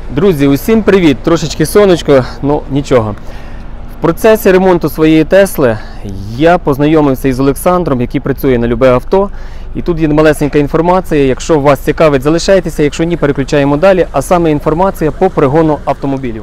Друзі, усім привіт! Трошечки сонечко, ну нічого. В процесі ремонту своєї Тесли я познайомився із Олександром, який працює на любе авто. І тут є малесенька інформація. Якщо вас цікавить, залишайтеся, якщо ні, переключаємо далі. А саме інформація по пригону автомобілів.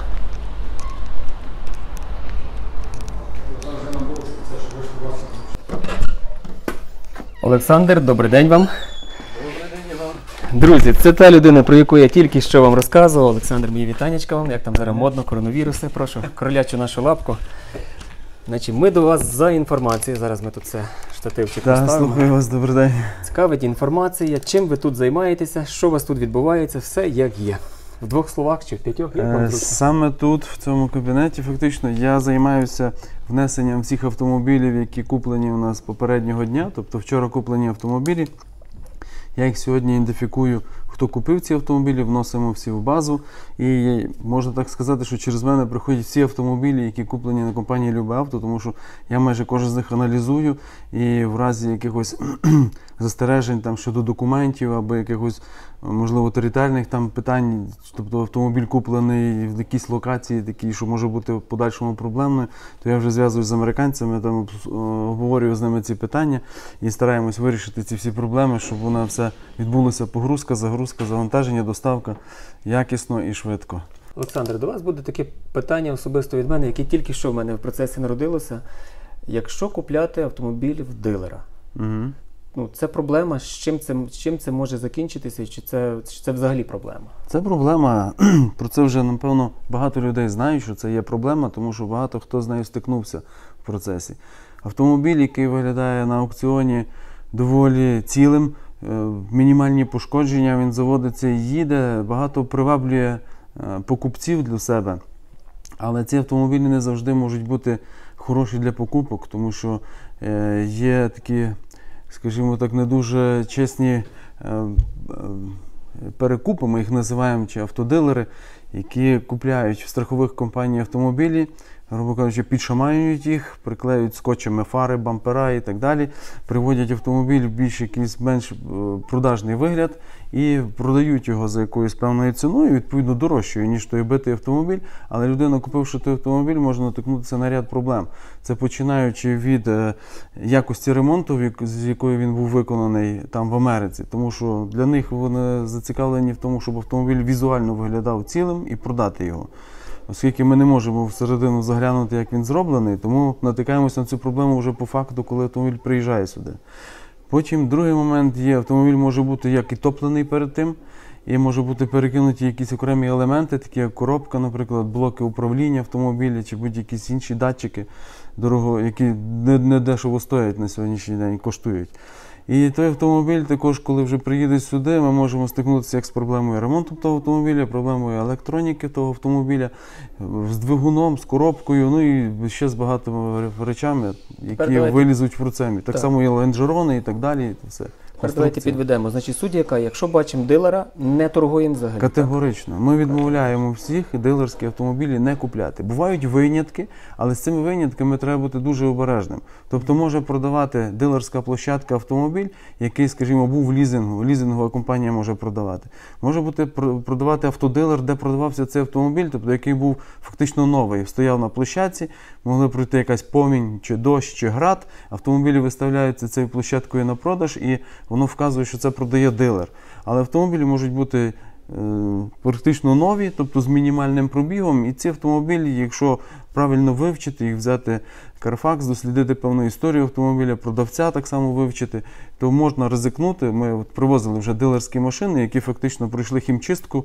Олександр, добрий день вам. Друзі, це та людина, про яку я тільки що вам розказував. Олександр, мої вітанечка вам. Як там зараз модно, коронавіруси, прошу, кролячу нашу лапку. Значить, ми до вас за інформацією. Зараз ми тут це штативчик поставимо. Слухаю вас, добрий день. Цікавить інформація, чим ви тут займаєтеся, що у вас тут відбувається, все як є. В двох словах чи в п'ятьох, як вам зручно? Саме тут, в цьому кабінеті, фактично, я займаюся внесенням всіх автомобілів, які куплені у нас попереднього дня, тобто вчора куплені автомобілі. Я їх сьогодні ідентифікую, хто купив ці автомобілі, вносимо всі в базу. І можна так сказати, що через мене приходять всі автомобілі, які куплені на компанії Любе Авто, тому що я майже кожен з них аналізую і в разі якихось застережень там, щодо документів або якихось, можливо, територіальних там питань, тобто автомобіль куплений в якійсь локації, такій, що може бути в подальшому проблемною, то я вже зв'язуюсь з американцями, там обговорюю з ними ці питання і стараємось вирішити ці всі проблеми, щоб вона все відбулося погрузка, загрузка, завантаження, доставка якісно і швидко. Олександр, до вас буде таке питання особисто від мене, яке тільки що в мене в процесі народилося. Якщо купляти автомобіль в дилера, ну, це проблема, з чим це може закінчитися, чи це взагалі проблема? Це проблема, про це вже, напевно, багато людей знають, що це є проблема, тому що багато хто з нею стикнувся в процесі. Автомобіль, який виглядає на аукціоні доволі цілим, мінімальні пошкодження, він заводиться і їде, багато приваблює покупців для себе. Але ці автомобілі не завжди можуть бути хороші для покупок, тому що є такі, скажімо так, не дуже чесні перекупи, ми їх називаємо, чи автодилери, які купляють в страхових компаній автомобілі, грубо кажучи, підшаманюють їх, приклеюють скотчами фари, бампера і так далі, приводять автомобіль в більш якийсь менш продажний вигляд і продають його за якоюсь певною ціною, відповідно дорожчою, ніж той битий автомобіль, але людина, купивши той автомобіль, може натикнутися на ряд проблем. Це починаючи від якості ремонту, з якої він був виконаний там в Америці, тому що для них вони зацікавлені в тому, щоб автомобіль візуально виглядав цілим і продати його. Оскільки ми не можемо всередину заглянути, як він зроблений, тому натикаємося на цю проблему вже по факту, коли автомобіль приїжджає сюди. Потім другий момент є, автомобіль може бути як і топлений перед тим, і може бути перекинуті якісь окремі елементи, такі як коробка, наприклад, блоки управління автомобіля чи будь-якісь інші датчики, які не дешево стоять на сьогоднішній день, коштують. І той автомобіль також, коли вже приїде сюди, ми можемо стикнутися як з проблемою ремонту того автомобіля, проблемою електроніки того автомобіля, з двигуном, з коробкою, ну і ще з багатими речами, які вилізуть в руцемі. Так само і лонжерони і так далі. І все. Тепер давайте підведемо. Значить, суть яка, якщо бачимо дилера, не торгуємо взагалі. Категорично. Ми відмовляємо всіх дилерські автомобілі не купляти. Бувають винятки, але з цими винятками треба бути дуже обережним. Тобто може продавати дилерська площадка автомобіль, який, скажімо, був в лізингу, лізингова компанія може продавати. Може бути продавати автодилер, де продавався цей автомобіль, тобто який був фактично новий, стояв на площадці, могли пройти якась повінь, чи дощ, чи град, автомобілі виставляються цією площадкою на продаж і воно вказує, що це продає дилер. Але автомобілі можуть бути практично нові, тобто з мінімальним пробігом. І ці автомобілі, якщо правильно вивчити, їх взяти Carfax, дослідити певну історію автомобіля, продавця так само вивчити, то можна ризикнути. Ми привозили вже дилерські машини, які фактично пройшли хімчистку,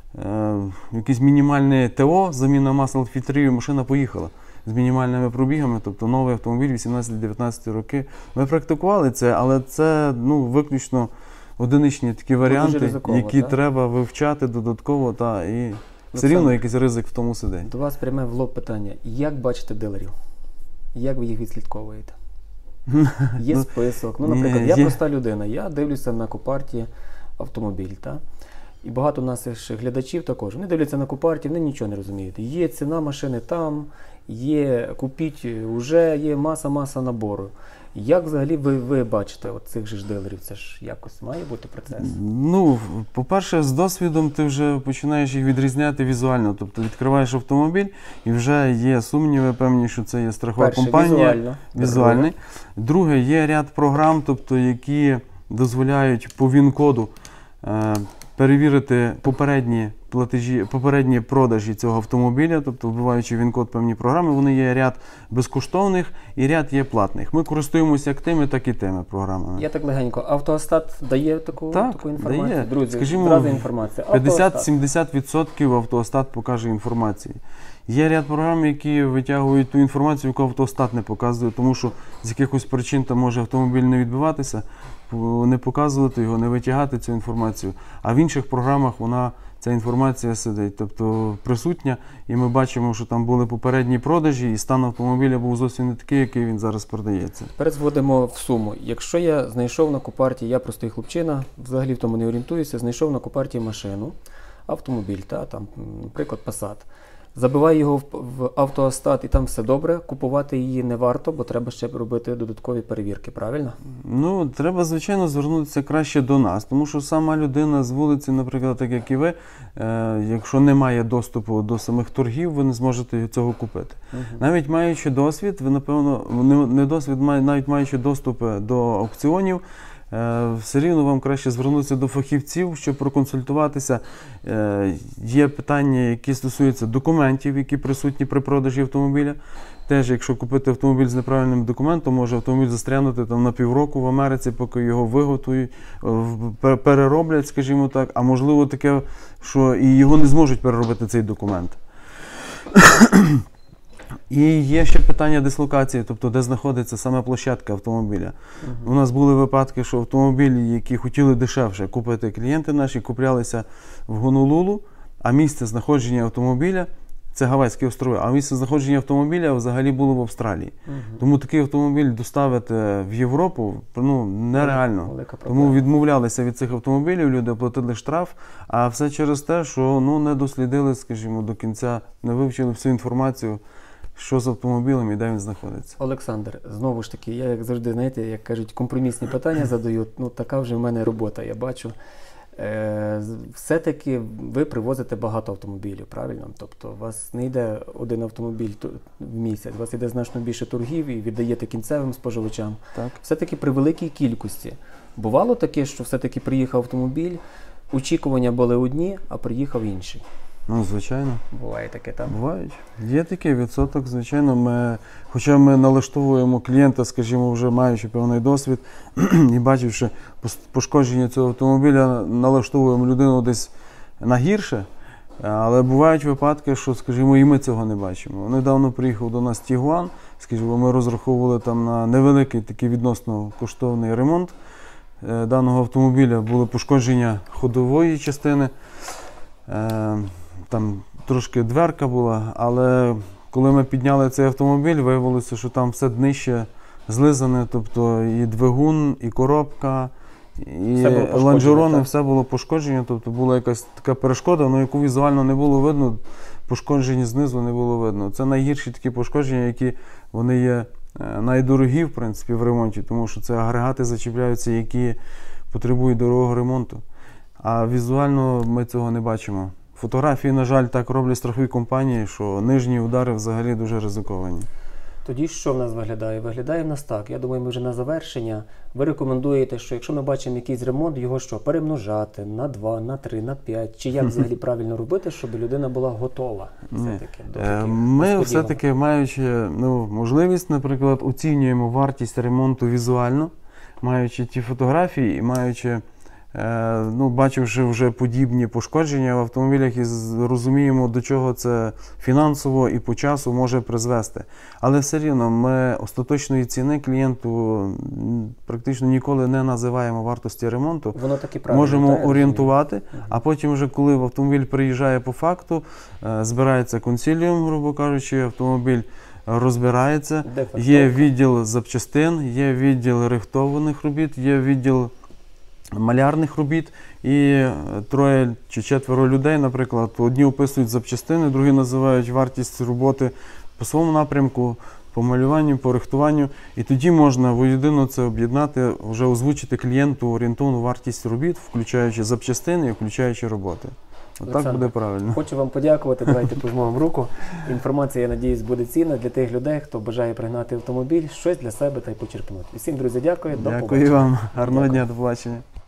якісь мінімальне ТО, заміна масел фільтрів, машина поїхала з мінімальними пробігами, тобто новий автомобіль 18-19 роки. Ми практикували це, але це виключно одиничні такі варіанти, які треба вивчати додатково, і все рівно якийсь ризик в тому сидить. До вас пряме в лоб питання. Як бачите дилерів? Як ви їх відслідковуєте? Є список. Наприклад, я проста людина, я дивлюся на Копарті автомобіль, і багато наших глядачів також. Вони дивляться на Копарті, вони нічого не розуміють. Є ціна машини там, є купіть, вже є маса набору. Як взагалі ви бачите от цих же ж дилерів? Це ж якось має бути процес? Ну, по-перше, з досвідом ти вже починаєш їх відрізняти візуально. Тобто відкриваєш автомобіль і вже є сумніви певні, що це є страхова Перше, компанія. Візуальний. Друге, є ряд програм, тобто, які дозволяють по ВІН-коду перевірити попередні продажі цього автомобіля, тобто вбиваючи ВІН-код певні програми, вони є ряд безкоштовних і ряд є платних. Ми користуємося як тими, так і тими програмами. Я так легенько. Автостат дає таку інформацію? Дає. Друзі, скажімо, зразу інформація. 50-70% Автостат покаже інформації. Є ряд програм, які витягують ту інформацію, яку Автостат не показує, тому що з якихось причин там може автомобіль не відбиватися, не показувати його, не витягати цю інформацію. А в інших програмах ця інформація сидить, тобто присутня, і ми бачимо, що там були попередні продажі, і стан автомобіля був зовсім не такий, який він зараз продається. Тепер зводимо в суму. Якщо я знайшов на Купарті, я простий хлопчина, взагалі в тому не орієнтуюся, знайшов на Купарті машину, автомобіль, наприклад, Passat. Забиваю його в Автостат і там все добре, купувати її не варто, бо треба ще робити додаткові перевірки, правильно? Ну, треба, звичайно, звернутися краще до нас, тому що сама людина з вулиці, наприклад, так як і ви, якщо не має доступу до самих торгів, ви не зможете цього купити. Навіть маючи досвід, ви, напевно, не досвід, навіть маючи доступ до аукціонів, все рівно вам краще звернутися до фахівців, щоб проконсультуватися. Є питання, які стосуються документів, які присутні при продажі автомобіля. Теж, якщо купити автомобіль з неправильним документом, може автомобіль застрягнути там на півроку в Америці, поки його виготують, перероблять, скажімо так, а можливо таке, що і його не зможуть переробити цей документ. І є ще питання дислокації, тобто де знаходиться саме площадка автомобіля. У нас були випадки, що автомобілі, які хотіли дешевше купити клієнти наші, куплялися в Гонолулу, а місце знаходження автомобіля – це Гавайські острови, а місце знаходження автомобіля взагалі було в Австралії. Тому такий автомобіль доставити в Європу нереально. Тому відмовлялися від цих автомобілів, люди оплатили штраф, а все через те, що не дослідили, скажімо, до кінця, не вивчили всю інформацію, що з автомобілем і де він знаходиться. Олександр, знову ж таки, я, як завжди, знаєте, як кажуть, компромісні питання задаю, така вже в мене робота, я бачу. Все-таки ви привозите багато автомобілів, правильно? Тобто у вас не йде один автомобіль в місяць, у вас йде значно більше торгів і віддаєте кінцевим споживачам. Так. Все-таки при великій кількості. Бувало таке, що все-таки приїхав автомобіль, очікування були одні, а приїхав інший? Ну, звичайно. Буває таке, так? Бувають. Є такий відсоток, звичайно. Хоча ми налаштовуємо клієнта, скажімо, вже маючи певний досвід, і бачивши пошкодження цього автомобіля, налаштовуємо людину десь на гірше, але бувають випадки, що, скажімо, і ми цього не бачимо. Недавно приїхав до нас Тігуан, скажімо, ми розраховували там на невеликий такий відносно коштовний ремонт даного автомобіля, були пошкодження ходової частини, там трошки дверка була, але коли ми підняли цей автомобіль, виявилося, що там все днище злизане, тобто і двигун, і коробка, і лонжерони, все було пошкоджено, тобто була якась така перешкода, яку візуально не було видно, пошкоджені знизу не було видно. Це найгірші такі пошкодження, які вони є найдорогі, в принципі, в ремонті, тому що це агрегати зачіпляються, які потребують дорогого ремонту. А візуально ми цього не бачимо. Фотографії, на жаль, так роблять страхові компанії, що нижні удари взагалі дуже ризиковані. Тоді що в нас виглядає? Виглядає в нас так. Я думаю, ми вже на завершення. Ви рекомендуєте, що якщо ми бачимо якийсь ремонт, його що, перемножати на 2, на 3, на 5? Чи як взагалі правильно робити, щоб людина була готова все-таки до таких Ми все-таки, маючи можливість, наприклад, оцінюємо вартість ремонту візуально, маючи ті фотографії і маючи, бачивши вже подібні пошкодження в автомобілях і розуміємо, до чого це фінансово і по часу може призвести. Але все рівно ми остаточної ціни клієнту практично ніколи не називаємо вартості ремонту. Воно так і правильно. Можемо орієнтувати, а потім вже коли автомобіль приїжджає по факту, збирається консиліум, грубо кажучи, автомобіль розбирається, є відділ запчастин, є відділ рихтованих робіт, є відділ малярних робіт, і 3 чи 4 людей, наприклад, одні описують запчастини, другі називають вартість роботи по своєму напрямку, по малюванню, по рихтуванню. І тоді можна воєдино це об'єднати, вже озвучити клієнту орієнтовну вартість робіт, включаючи запчастини і включаючи роботи. Так Олександр, буде правильно. Хочу вам подякувати, давайте пожмемо руку. Інформація, я надіюсь, буде цінна для тих людей, хто бажає пригнати автомобіль, щось для себе та й почерпнути. Усім, друзі, дякую, до побачення. Дякую вам. Гарного дня, до побачення.